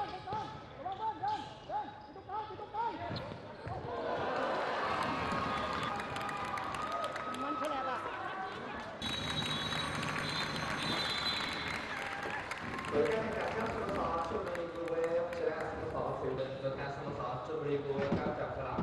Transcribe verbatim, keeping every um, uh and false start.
มันแฉลบอ่ะผลการแข่งขันครับสโมสรชลบุรีบลูเวฟชนะสโมสรศูนย์หนึ่งโดยการสโมสรชลบุรีบลูเวฟครับจับฉลาก